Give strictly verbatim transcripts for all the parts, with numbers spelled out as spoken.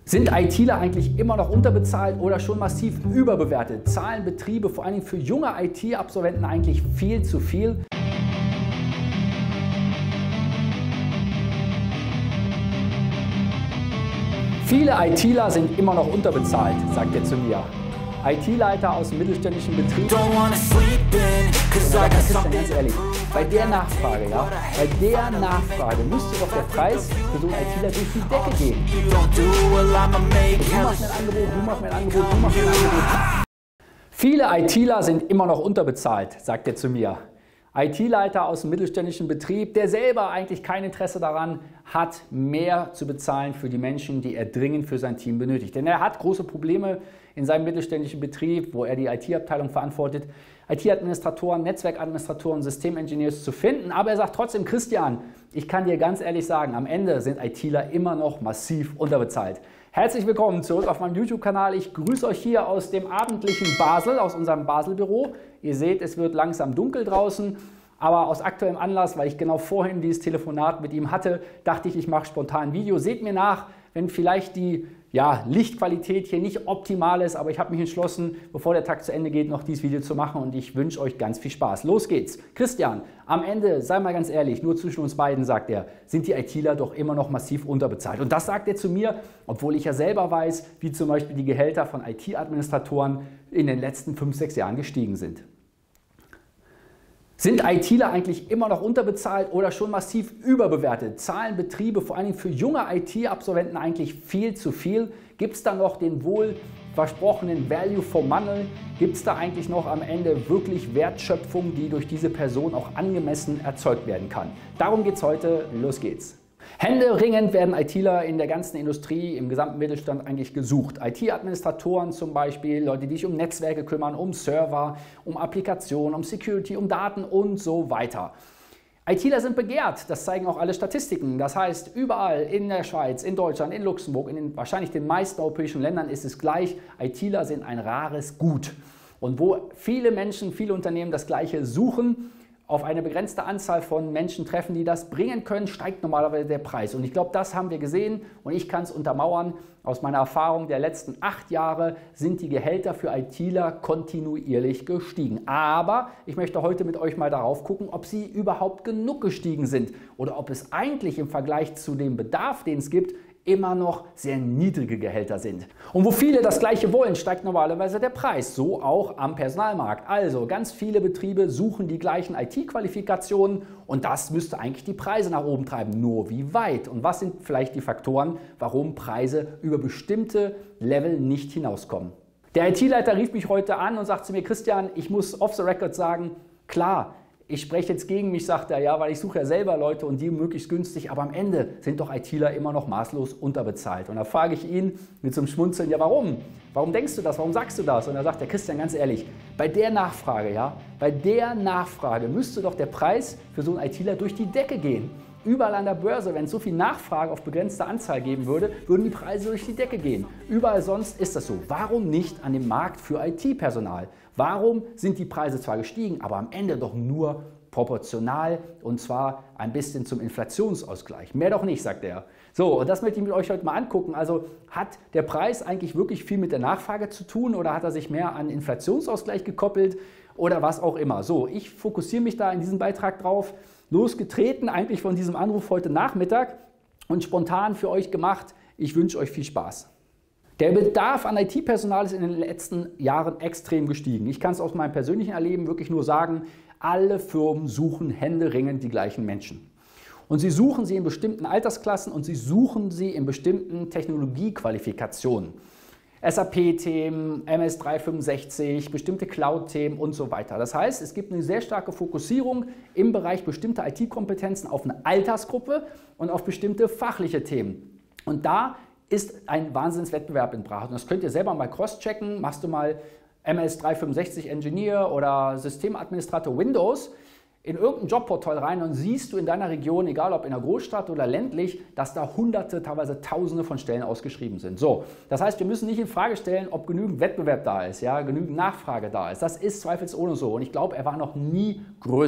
Sind ITler eigentlich immer noch unterbezahlt oder schon massiv überbewertet? Zahlen Betriebe vor allem für junge I T-Absolventen eigentlich viel zu viel? Viele ITler sind immer noch unterbezahlt, sagt er zu mir. I T-Leiter aus dem mittelständischen Betrieb. Und da ist dann ganz ehrlich, bei der Nachfrage, ja, bei der Nachfrage müsste doch der Preis für so einen ITler durch die Decke gehen. Du machst mir ein Angebot, du machst mir ein Angebot, du machst mir ein Angebot. Viele ITler sind immer noch unterbezahlt, sagt er zu mir. I T-Leiter aus dem mittelständischen Betrieb, der selber eigentlich kein Interesse daran hat, mehr zu bezahlen für die Menschen, die er dringend für sein Team benötigt. Denn er hat große Probleme in seinem mittelständischen Betrieb, wo er die I T-Abteilung verantwortet, I T-Administratoren, Netzwerkadministratoren, Systemengineers zu finden. Aber er sagt trotzdem, Christian, ich kann dir ganz ehrlich sagen, am Ende sind ITler immer noch massiv unterbezahlt. Herzlich willkommen zurück auf meinem YouTube-Kanal. Ich grüße euch hier aus dem abendlichen Basel, aus unserem Basel-Büro. Ihr seht, es wird langsam dunkel draußen, aber aus aktuellem Anlass, weil ich genau vorhin dieses Telefonat mit ihm hatte, dachte ich, ich mache spontan ein Video. Seht mir nach, wenn vielleicht die ja, Lichtqualität hier nicht optimal ist, aber ich habe mich entschlossen, bevor der Tag zu Ende geht, noch dieses Video zu machen und ich wünsche euch ganz viel Spaß. Los geht's. Christian, am Ende, sei mal ganz ehrlich, nur zwischen uns beiden, sagt er, sind die ITler doch immer noch massiv unterbezahlt. Und das sagt er zu mir, obwohl ich ja selber weiß, wie zum Beispiel die Gehälter von I T-Administratoren in den letzten fünf, sechs Jahren gestiegen sind. Sind ITler eigentlich immer noch unterbezahlt oder schon massiv überbewertet? Zahlen Betriebe vor allem für junge I T-Absolventen eigentlich viel zu viel? Gibt es da noch den wohl versprochenen Value for Money? Gibt es da eigentlich noch am Ende wirklich Wertschöpfung, die durch diese Person auch angemessen erzeugt werden kann? Darum geht es heute. Los geht's. Händeringend werden ITler in der ganzen Industrie, im gesamten Mittelstand eigentlich gesucht. I T-Administratoren zum Beispiel, Leute, die sich um Netzwerke kümmern, um Server, um Applikationen, um Security, um Daten und so weiter. ITler sind begehrt, das zeigen auch alle Statistiken. Das heißt, überall in der Schweiz, in Deutschland, in Luxemburg, in den, wahrscheinlich den meisten europäischen Ländern ist es gleich. ITler sind ein rares Gut. Und wo viele Menschen, viele Unternehmen das Gleiche suchen, auf eine begrenzte Anzahl von Menschen treffen, die das bringen können, steigt normalerweise der Preis. Und ich glaube, das haben wir gesehen und ich kann es untermauern. Aus meiner Erfahrung der letzten acht Jahre sind die Gehälter für ITler kontinuierlich gestiegen. Aber ich möchte heute mit euch mal darauf gucken, ob sie überhaupt genug gestiegen sind oder ob es eigentlich im Vergleich zu dem Bedarf, den es gibt, immer noch sehr niedrige Gehälter sind. Und wo viele das Gleiche wollen, steigt normalerweise der Preis, so auch am Personalmarkt. Also ganz viele Betriebe suchen die gleichen I T-Qualifikationen und das müsste eigentlich die Preise nach oben treiben. Nur wie weit? Und was sind vielleicht die Faktoren, warum Preise über bestimmte Level nicht hinauskommen? Der I T-Leiter rief mich heute an und sagt zu mir, Christian, ich muss off the record sagen, klar, ich spreche jetzt gegen mich, sagt er, ja, weil ich suche ja selber Leute und die möglichst günstig, aber am Ende sind doch ITler immer noch maßlos unterbezahlt. Und da frage ich ihn mit so einem Schmunzeln, ja, warum? Warum denkst du das? Warum sagst du das? Und er sagt, ja, Christian, ganz ehrlich, bei der Nachfrage, ja, bei der Nachfrage müsste doch der Preis für so einen ITler durch die Decke gehen. Überall an der Börse, wenn es so viel Nachfrage auf begrenzte Anzahl geben würde, würden die Preise durch die Decke gehen. Überall sonst ist das so. Warum nicht an dem Markt für I T-Personal? Warum sind die Preise zwar gestiegen, aber am Ende doch nur proportional und zwar ein bisschen zum Inflationsausgleich? Mehr doch nicht, sagt er. So, und das möchte ich mit euch heute mal angucken. Also hat der Preis eigentlich wirklich viel mit der Nachfrage zu tun oder hat er sich mehr an Inflationsausgleich gekoppelt oder was auch immer? So, ich fokussiere mich da in diesem Beitrag drauf. Losgetreten eigentlich von diesem Anruf heute Nachmittag und spontan für euch gemacht. Ich wünsche euch viel Spaß. Der Bedarf an I T-Personal ist in den letzten Jahren extrem gestiegen. Ich kann es aus meinem persönlichen Erleben wirklich nur sagen, alle Firmen suchen händeringend die gleichen Menschen. Und sie suchen sie in bestimmten Altersklassen und sie suchen sie in bestimmten Technologiequalifikationen. S A P-Themen, M S dreihundertfünfundsechzig, bestimmte Cloud-Themen und so weiter. Das heißt, es gibt eine sehr starke Fokussierung im Bereich bestimmter I T-Kompetenzen auf eine Altersgruppe und auf bestimmte fachliche Themen. Und da ist ein Wahnsinnswettbewerb in Betracht. Und das könnt ihr selber mal cross-checken. Machst du mal M S dreihundertfünfundsechzig Engineer oder Systemadministrator Windows in irgendein Jobportal rein und siehst du in deiner Region, egal ob in einer Großstadt oder ländlich, dass da Hunderte, teilweise Tausende von Stellen ausgeschrieben sind. So, das heißt, wir müssen nicht in Frage stellen, ob genügend Wettbewerb da ist, ja, genügend Nachfrage da ist. Das ist zweifelsohne so und ich glaube, er war noch nie größer.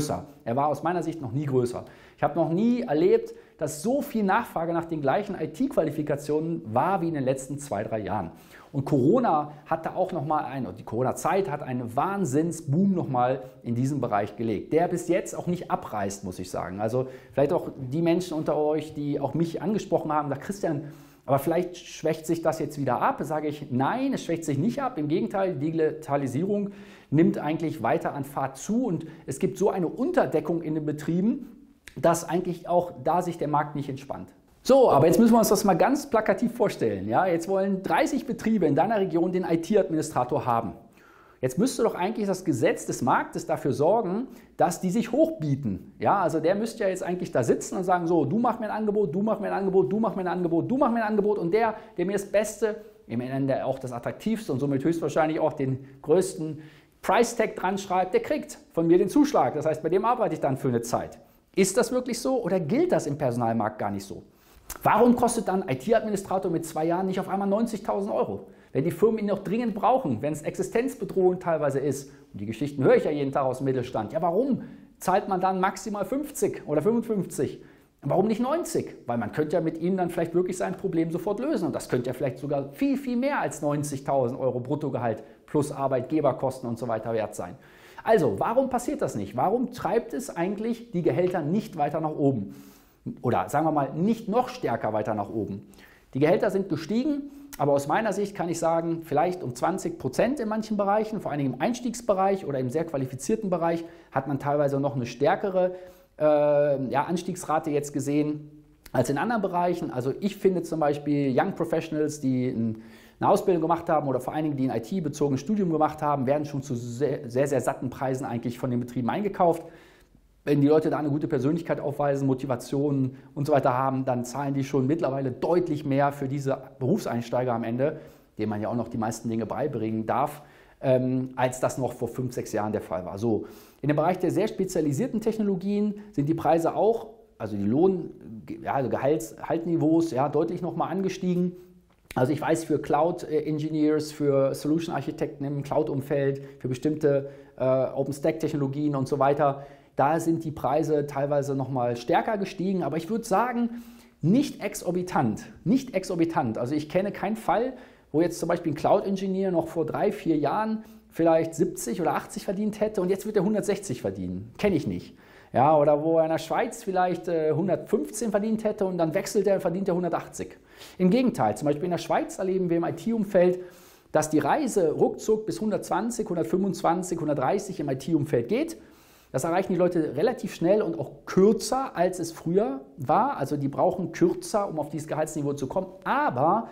Er war aus meiner Sicht noch nie größer. Ich habe noch nie erlebt, dass so viel Nachfrage nach den gleichen I T-Qualifikationen war wie in den letzten zwei, drei Jahren. Und Corona hatte auch nochmal eine, die Corona-Zeit hat einen Wahnsinnsboom nochmal in diesem Bereich gelegt, der bis jetzt auch nicht abreißt, muss ich sagen. Also vielleicht auch die Menschen unter euch, die auch mich angesprochen haben, sagt Christian, aber vielleicht schwächt sich das jetzt wieder ab. Da sage ich, nein, es schwächt sich nicht ab. Im Gegenteil, die Digitalisierung nimmt eigentlich weiter an Fahrt zu und es gibt so eine Unterdeckung in den Betrieben, dass eigentlich auch da sich der Markt nicht entspannt. So, aber jetzt müssen wir uns das mal ganz plakativ vorstellen. Ja? Jetzt wollen dreißig Betriebe in deiner Region den I T-Administrator haben. Jetzt müsste doch eigentlich das Gesetz des Marktes dafür sorgen, dass die sich hochbieten. Ja, also der müsste ja jetzt eigentlich da sitzen und sagen, so, du mach mir ein Angebot, du mach mir ein Angebot, du mach mir ein Angebot, du mach mir ein Angebot und der, der mir das Beste, im Ende auch das Attraktivste und somit höchstwahrscheinlich auch den größten Price-Tag dran schreibt, der kriegt von mir den Zuschlag. Das heißt, bei dem arbeite ich dann für eine Zeit. Ist das wirklich so oder gilt das im Personalmarkt gar nicht so? Warum kostet dann I T-Administrator mit zwei Jahren nicht auf einmal neunzigtausend Euro? Wenn die Firmen ihn noch dringend brauchen, wenn es existenzbedrohend teilweise ist, und die Geschichten höre ich ja jeden Tag aus dem Mittelstand, ja warum zahlt man dann maximal fünfzig oder fünfundfünfzig? Warum nicht neunzig? Weil man könnte ja mit ihnen dann vielleicht wirklich sein Problem sofort lösen und das könnte ja vielleicht sogar viel, viel mehr als neunzigtausend Euro Bruttogehalt plus Arbeitgeberkosten und so weiter wert sein. Also, warum passiert das nicht? Warum treibt es eigentlich die Gehälter nicht weiter nach oben? Oder sagen wir mal, nicht noch stärker weiter nach oben? Die Gehälter sind gestiegen, aber aus meiner Sicht kann ich sagen, vielleicht um zwanzig Prozent in manchen Bereichen, vor allem im Einstiegsbereich oder im sehr qualifizierten Bereich, hat man teilweise noch eine stärkere äh, ja, Anstiegsrate jetzt gesehen als in anderen Bereichen. Also ich finde zum Beispiel Young Professionals, die ein eine Ausbildung gemacht haben oder vor allen Dingen die ein I T-bezogenes Studium gemacht haben, werden schon zu sehr, sehr, sehr satten Preisen eigentlich von den Betrieben eingekauft. Wenn die Leute da eine gute Persönlichkeit aufweisen, Motivation und so weiter haben, dann zahlen die schon mittlerweile deutlich mehr für diese Berufseinsteiger am Ende, denen man ja auch noch die meisten Dinge beibringen darf, ähm, als das noch vor fünf, sechs Jahren der Fall war. So, in dem Bereich der sehr spezialisierten Technologien sind die Preise auch, also die Lohn-, ja, also Gehaltsniveaus, ja, deutlich nochmal angestiegen. Also ich weiß, für Cloud-Engineers, für Solution-Architekten im Cloud-Umfeld, für bestimmte äh, OpenStack-Technologien und so weiter, da sind die Preise teilweise nochmal stärker gestiegen. Aber ich würde sagen, nicht exorbitant. Nicht exorbitant. Also ich kenne keinen Fall, wo jetzt zum Beispiel ein Cloud-Engineer noch vor drei, vier Jahren vielleicht siebzig oder achtzig verdient hätte und jetzt wird er hundertsechzig verdienen. Kenne ich nicht. Ja, oder wo er in der Schweiz vielleicht äh, hundertfünfzehn verdient hätte und dann wechselt er, verdient er hundertachtzig. Im Gegenteil, zum Beispiel in der Schweiz erleben wir im I T-Umfeld, dass die Reise ruckzuck bis hundertzwanzig, hundertfünfundzwanzig, hundertdreißig im I T-Umfeld geht. Das erreichen die Leute relativ schnell und auch kürzer, als es früher war. Also die brauchen kürzer, um auf dieses Gehaltsniveau zu kommen. Aber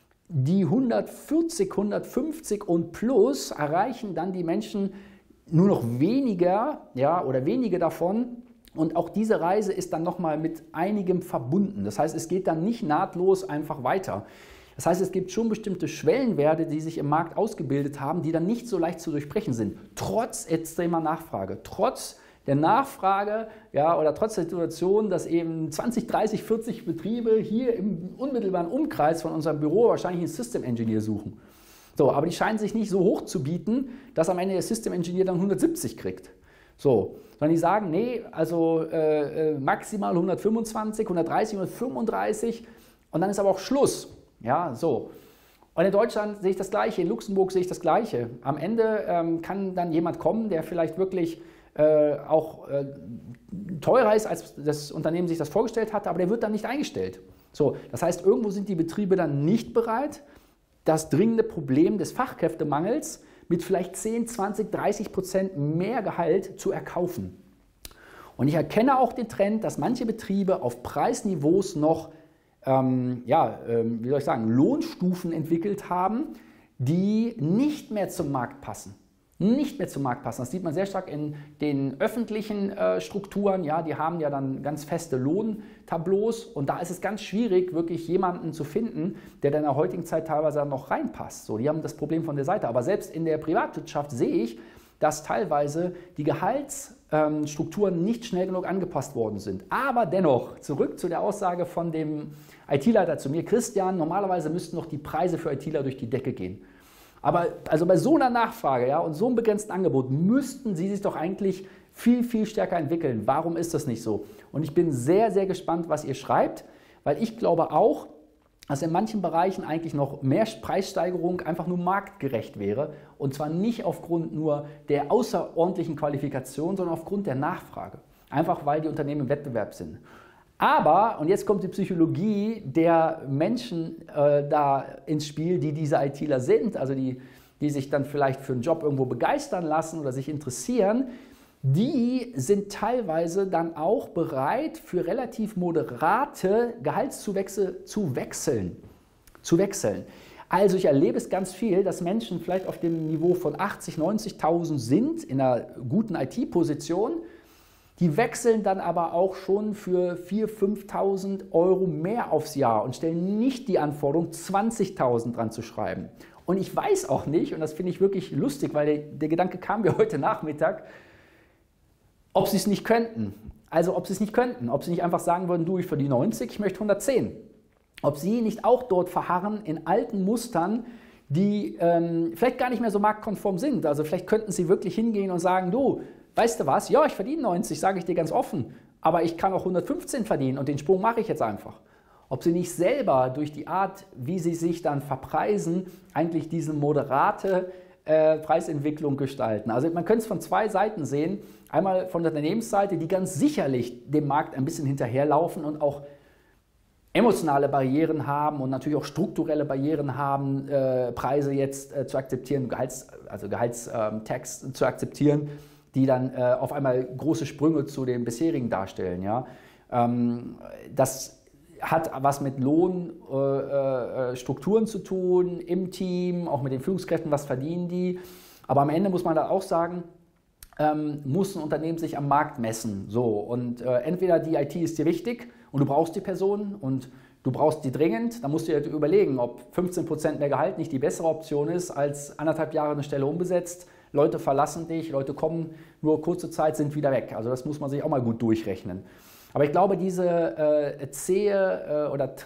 die hundertvierzig, hundertfünfzig und plus erreichen dann die Menschen nur noch weniger, ja, oder wenige davon. Und auch diese Reise ist dann nochmal mit einigem verbunden. Das heißt, es geht dann nicht nahtlos einfach weiter. Das heißt, es gibt schon bestimmte Schwellenwerte, die sich im Markt ausgebildet haben, die dann nicht so leicht zu durchbrechen sind. Trotz extremer Nachfrage, trotz der Nachfrage, ja, oder trotz der Situation, dass eben zwanzig, dreißig, vierzig Betriebe hier im unmittelbaren Umkreis von unserem Büro wahrscheinlich einen System Engineer suchen. So, aber die scheinen sich nicht so hoch zu bieten, dass am Ende der System Engineer dann hundertsiebzig kriegt. So, sondern die sagen, nee, also äh, maximal hundertfünfundzwanzig, hundertdreißig, hundertfünfunddreißig und dann ist aber auch Schluss. Ja, so. Und in Deutschland sehe ich das Gleiche, in Luxemburg sehe ich das Gleiche. Am Ende ähm, kann dann jemand kommen, der vielleicht wirklich äh, auch äh, teurer ist, als das Unternehmen sich das vorgestellt hatte, aber der wird dann nicht eingestellt. So, das heißt, irgendwo sind die Betriebe dann nicht bereit, das dringende Problem des Fachkräftemangels mit vielleicht zehn, zwanzig, dreißig Prozent mehr Gehalt zu erkaufen. Und ich erkenne auch den Trend, dass manche Betriebe auf Preisniveaus noch, ähm, ja, ähm, wie soll ich sagen, Lohnstufen entwickelt haben, die nicht mehr zum Markt passen. Nicht mehr zum Markt passen. Das sieht man sehr stark in den öffentlichen äh, Strukturen. Ja, die haben ja dann ganz feste Lohntableaus und da ist es ganz schwierig, wirklich jemanden zu finden, der dann in der heutigen Zeit teilweise dann noch reinpasst. So, die haben das Problem von der Seite. Aber selbst in der Privatwirtschaft sehe ich, dass teilweise die Gehaltsstrukturen nicht schnell genug angepasst worden sind. Aber dennoch, zurück zu der Aussage von dem I T-Leiter zu mir, Christian, normalerweise müssten noch die Preise für ITler durch die Decke gehen. Aber also bei so einer Nachfrage, ja, und so einem begrenzten Angebot müssten Sie sich doch eigentlich viel, viel stärker entwickeln. Warum ist das nicht so? Und ich bin sehr, sehr gespannt, was ihr schreibt, weil ich glaube auch, dass in manchen Bereichen eigentlich noch mehr Preissteigerung einfach nur marktgerecht wäre. Und zwar nicht aufgrund nur der außerordentlichen Qualifikation, sondern aufgrund der Nachfrage. Einfach weil die Unternehmen im Wettbewerb sind. Aber, und jetzt kommt die Psychologie der Menschen äh, da ins Spiel, die diese ITler sind, also die, die sich dann vielleicht für einen Job irgendwo begeistern lassen oder sich interessieren, die sind teilweise dann auch bereit, für relativ moderate Gehaltszuwächse zu wechseln. Zu wechseln. Also ich erlebe es ganz viel, dass Menschen vielleicht auf dem Niveau von achtzigtausend, neunzigtausend sind, in einer guten I T-Position, die wechseln dann aber auch schon für viertausend, fünftausend Euro mehr aufs Jahr und stellen nicht die Anforderung, zwanzigtausend dran zu schreiben. Und ich weiß auch nicht, und das finde ich wirklich lustig, weil der, der Gedanke kam mir heute Nachmittag, ob sie es nicht könnten. Also ob sie es nicht könnten, ob sie nicht einfach sagen würden, du, ich verdiene neunzig, ich möchte hundertzehn. Ob sie nicht auch dort verharren in alten Mustern, die ähm, vielleicht gar nicht mehr so marktkonform sind. Also vielleicht könnten sie wirklich hingehen und sagen, du, weißt du was, ja, ich verdiene neunzig, sage ich dir ganz offen, aber ich kann auch hundertfünfzehn verdienen und den Sprung mache ich jetzt einfach. Ob sie nicht selber durch die Art, wie sie sich dann verpreisen, eigentlich diese moderate äh, Preisentwicklung gestalten. Also man könnte es von zwei Seiten sehen. Einmal von der Unternehmensseite, die ganz sicherlich dem Markt ein bisschen hinterherlaufen und auch emotionale Barrieren haben und natürlich auch strukturelle Barrieren haben, äh, Preise jetzt äh, zu akzeptieren, Gehalts, also Gehaltstags äh, zu akzeptieren, die dann äh, auf einmal große Sprünge zu den bisherigen darstellen. Ja? Ähm, das hat was mit Lohnstrukturen äh, äh, zu tun, im Team, auch mit den Führungskräften, was verdienen die. Aber am Ende muss man da auch sagen, ähm, muss ein Unternehmen sich am Markt messen. So, und äh, entweder die I T ist dir wichtig und du brauchst die Person und du brauchst die dringend, dann musst du dir überlegen, ob fünfzehn Prozent mehr Gehalt nicht die bessere Option ist, als anderthalb Jahre eine Stelle unbesetzt. Leute verlassen dich, Leute kommen nur kurze Zeit, sind wieder weg. Also das muss man sich auch mal gut durchrechnen. Aber ich glaube, diese äh, zähe äh, oder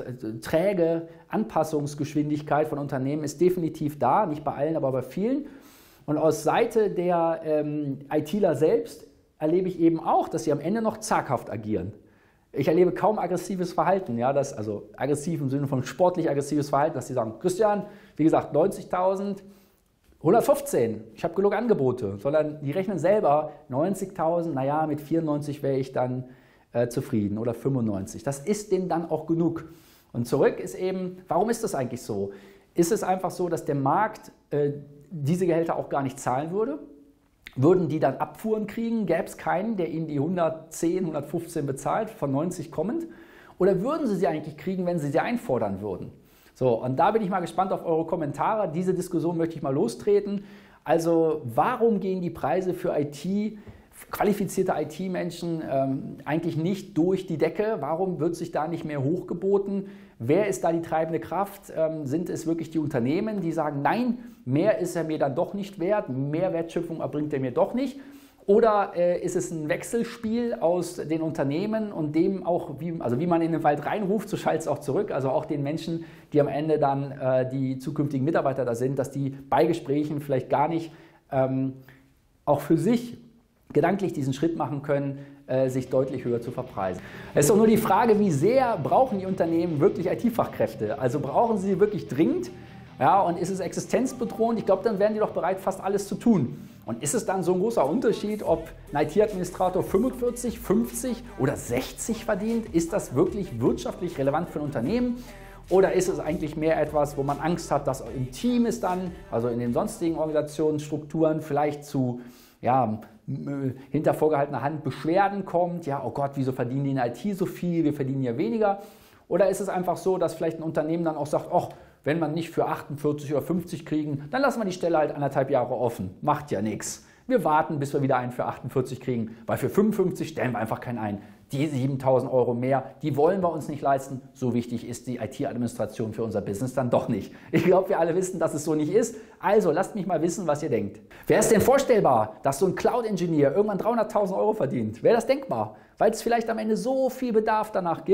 träge Anpassungsgeschwindigkeit von Unternehmen ist definitiv da, nicht bei allen, aber bei vielen. Und aus Seite der ähm, ITler selbst erlebe ich eben auch, dass sie am Ende noch zaghaft agieren. Ich erlebe kaum aggressives Verhalten, ja, das, also aggressiv im Sinne von sportlich aggressives Verhalten, dass sie sagen, Christian, wie gesagt, neunzigtausend, hundertfünfzehn, ich habe genug Angebote, sondern die rechnen selber neunzigtausend, naja, mit vierundneunzig wäre ich dann äh, zufrieden oder fünfundneunzig. Das ist denen dann auch genug. Und zurück ist eben, warum ist das eigentlich so? Ist es einfach so, dass der Markt äh, diese Gehälter auch gar nicht zahlen würde? Würden die dann Abfuhren kriegen? Gäbe es keinen, der ihnen die hundertzehn, hundertfünfzehn bezahlt, von neunzig kommend? Oder würden sie sie eigentlich kriegen, wenn sie sie einfordern würden? So, und da bin ich mal gespannt auf eure Kommentare. Diese Diskussion möchte ich mal lostreten. Also, warum gehen die Preise für I T, qualifizierte I T-Menschen ähm, eigentlich nicht durch die Decke? Warum wird sich da nicht mehr hochgeboten? Wer ist da die treibende Kraft? Ähm, sind es wirklich die Unternehmen, die sagen, nein, mehr ist er mir dann doch nicht wert, mehr Wertschöpfung erbringt er mir doch nicht? Oder äh, ist es ein Wechselspiel aus den Unternehmen und dem auch, wie, also wie man in den Wald reinruft, so schallt es auch zurück, also auch den Menschen, die am Ende dann äh, die zukünftigen Mitarbeiter da sind, dass die bei Gesprächen vielleicht gar nicht ähm, auch für sich gedanklich diesen Schritt machen können, äh, sich deutlich höher zu verpreisen. Es ist doch nur die Frage, wie sehr brauchen die Unternehmen wirklich I T-Fachkräfte? Also brauchen sie wirklich dringend? Ja, und ist es existenzbedrohend? Ich glaube, dann wären die doch bereit, fast alles zu tun. Und ist es dann so ein großer Unterschied, ob ein I T-Administrator fünfundvierzig, fünfzig oder sechzig verdient? Ist das wirklich wirtschaftlich relevant für ein Unternehmen? Oder ist es eigentlich mehr etwas, wo man Angst hat, dass im Team es dann, also in den sonstigen Organisationsstrukturen, vielleicht zu ja, hinter vorgehaltener Hand Beschwerden kommt? Ja, oh Gott, wieso verdienen die in I T so viel? Wir verdienen ja weniger. Oder ist es einfach so, dass vielleicht ein Unternehmen dann auch sagt, ach, wenn man nicht für achtundvierzig oder fünfzig kriegen, dann lassen wir die Stelle halt anderthalb Jahre offen. Macht ja nichts. Wir warten, bis wir wieder einen für achtundvierzig kriegen, weil für fünfundfünfzig stellen wir einfach keinen ein. Die siebentausend Euro mehr, die wollen wir uns nicht leisten. So wichtig ist die I T-Administration für unser Business dann doch nicht. Ich glaube, wir alle wissen, dass es so nicht ist. Also lasst mich mal wissen, was ihr denkt. Wäre es denn vorstellbar, dass so ein Cloud-Engineer irgendwann dreihunderttausend Euro verdient? Wäre das denkbar? Weil es vielleicht am Ende so viel Bedarf danach gibt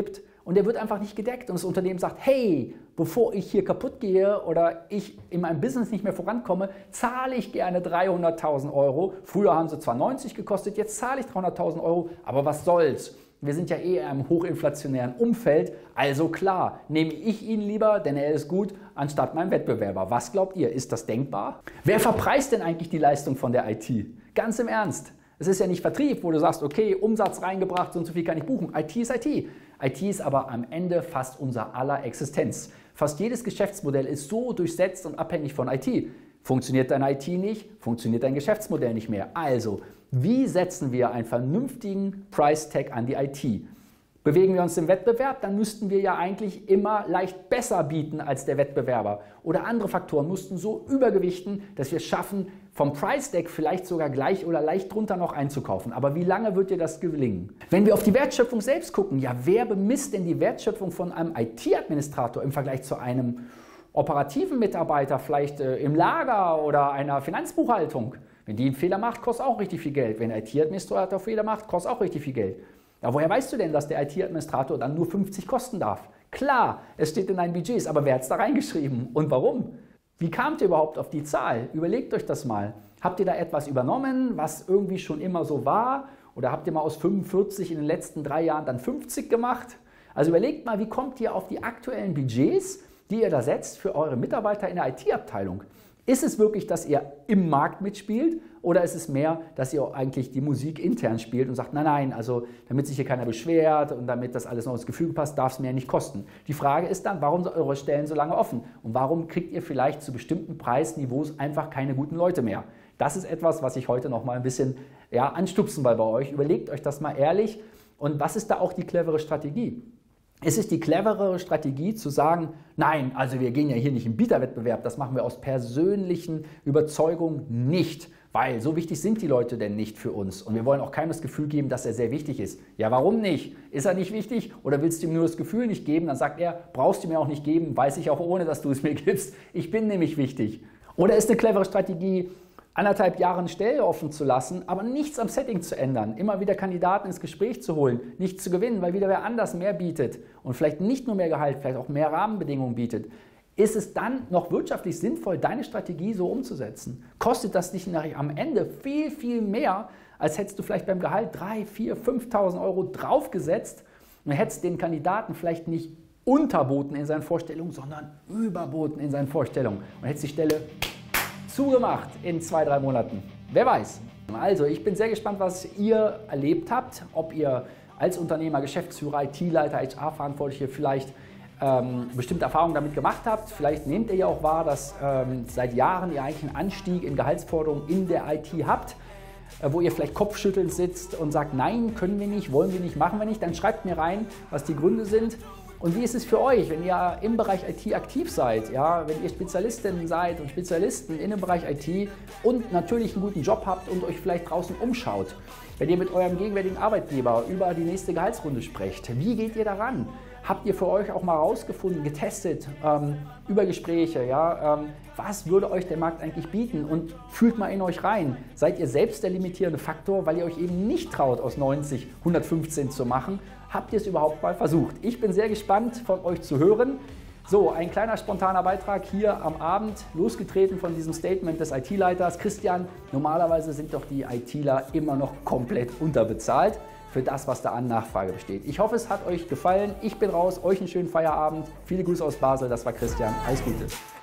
und der wird einfach nicht gedeckt. Und das Unternehmen sagt, hey, bevor ich hier kaputt gehe oder ich in meinem Business nicht mehr vorankomme, zahle ich gerne dreihunderttausend Euro. Früher haben sie zwar neunzig gekostet, jetzt zahle ich dreihunderttausend Euro, aber was soll's? Wir sind ja eh in einem hochinflationären Umfeld, also klar, nehme ich ihn lieber, denn er ist gut, anstatt meinem Wettbewerber. Was glaubt ihr, ist das denkbar? Wer verpreist denn eigentlich die Leistung von der I T? Ganz im Ernst. Es ist ja nicht Vertrieb, wo du sagst, okay, Umsatz reingebracht, so und so viel kann ich buchen. I T ist I T. I T ist aber am Ende fast unser aller Existenz. Fast jedes Geschäftsmodell ist so durchsetzt und abhängig von I T. Funktioniert dein I T nicht, funktioniert dein Geschäftsmodell nicht mehr. Also, wie setzen wir einen vernünftigen Price-Tag an die I T? Bewegen wir uns im Wettbewerb, dann müssten wir ja eigentlich immer leicht besser bieten als der Wettbewerber. Oder andere Faktoren mussten so übergewichten, dass wir es schaffen, vom Price-Tag vielleicht sogar gleich oder leicht drunter noch einzukaufen. Aber wie lange wird dir das gelingen? Wenn wir auf die Wertschöpfung selbst gucken, ja, wer bemisst denn die Wertschöpfung von einem I T-Administrator im Vergleich zu einem operativen Mitarbeiter, vielleicht äh, im Lager oder einer Finanzbuchhaltung? Wenn die einen Fehler macht, kostet auch richtig viel Geld. Wenn ein I T-Administrator Fehler macht, kostet auch richtig viel Geld. Ja, woher weißt du denn, dass der I T-Administrator dann nur fünfzig kosten darf? Klar, es steht in deinen Budgets, aber wer hat es da reingeschrieben und warum? Wie kamt ihr überhaupt auf die Zahl? Überlegt euch das mal. Habt ihr da etwas übernommen, was irgendwie schon immer so war? Oder habt ihr mal aus fünfundvierzig in den letzten drei Jahren dann fünfzig gemacht? Also überlegt mal, wie kommt ihr auf die aktuellen Budgets, die ihr da setzt für eure Mitarbeiter in der I T-Abteilung? Ist es wirklich, dass ihr im Markt mitspielt oder ist es mehr, dass ihr eigentlich die Musik intern spielt und sagt, nein, nein, also damit sich hier keiner beschwert und damit das alles noch ins Gefüge passt, darf es mehr nicht kosten. Die Frage ist dann, warum sind eure Stellen so lange offen und warum kriegt ihr vielleicht zu bestimmten Preisniveaus einfach keine guten Leute mehr? Das ist etwas, was ich heute noch mal ein bisschen ja, anstupsen will bei euch. Überlegt euch das mal ehrlich und was ist da auch die clevere Strategie? Es ist die cleverere Strategie zu sagen, nein, also wir gehen ja hier nicht im Bieterwettbewerb, das machen wir aus persönlichen Überzeugungen nicht, weil so wichtig sind die Leute denn nicht für uns und wir wollen auch keinem das Gefühl geben, dass er sehr wichtig ist. Ja, warum nicht? Ist er nicht wichtig oder willst du ihm nur das Gefühl nicht geben? Dann sagt er, brauchst du mir auch nicht geben, weiß ich auch ohne, dass du es mir gibst. Ich bin nämlich wichtig. Oder ist eine clevere Strategie, anderthalb Jahre eine Stelle offen zu lassen, aber nichts am Setting zu ändern, immer wieder Kandidaten ins Gespräch zu holen, nichts zu gewinnen, weil wieder wer anders mehr bietet und vielleicht nicht nur mehr Gehalt, vielleicht auch mehr Rahmenbedingungen bietet. Ist es dann noch wirtschaftlich sinnvoll, deine Strategie so umzusetzen? Kostet das nicht nachher am Ende viel, viel mehr, als hättest du vielleicht beim Gehalt dreitausend, viertausend, fünftausend Euro draufgesetzt und hättest den Kandidaten vielleicht nicht unterboten in seinen Vorstellungen, sondern überboten in seinen Vorstellungen und hättest die Stelle zugemacht in zwei, drei Monaten. Wer weiß. Also, ich bin sehr gespannt, was ihr erlebt habt, ob ihr als Unternehmer, Geschäftsführer, I T-Leiter, H R-Verantwortliche vielleicht ähm, bestimmte Erfahrungen damit gemacht habt. Vielleicht nehmt ihr ja auch wahr, dass ähm, seit Jahren ihr eigentlich einen Anstieg in Gehaltsforderungen in der I T habt, äh, wo ihr vielleicht kopfschüttelnd sitzt und sagt, nein, können wir nicht, wollen wir nicht, machen wir nicht. Dann schreibt mir rein, was die Gründe sind. Und wie ist es für euch, wenn ihr im Bereich I T aktiv seid, ja, wenn ihr Spezialistinnen seid und Spezialisten in dem Bereich I T und natürlich einen guten Job habt und euch vielleicht draußen umschaut, wenn ihr mit eurem gegenwärtigen Arbeitgeber über die nächste Gehaltsrunde sprecht, wie geht ihr daran? Habt ihr für euch auch mal rausgefunden, getestet, ähm, über Gespräche, ja, ähm, was würde euch der Markt eigentlich bieten und fühlt mal in euch rein. Seid ihr selbst der limitierende Faktor, weil ihr euch eben nicht traut, aus neunzig hundertfünfzehn zu machen? Habt ihr es überhaupt mal versucht? Ich bin sehr gespannt, von euch zu hören. So, ein kleiner spontaner Beitrag hier am Abend, losgetreten von diesem Statement des I T-Leiters. Christian, normalerweise sind doch die ITler immer noch komplett unterbezahlt für das, was da an Nachfrage besteht. Ich hoffe, es hat euch gefallen. Ich bin raus, euch einen schönen Feierabend. Viele Grüße aus Basel, das war Christian. Alles Gute.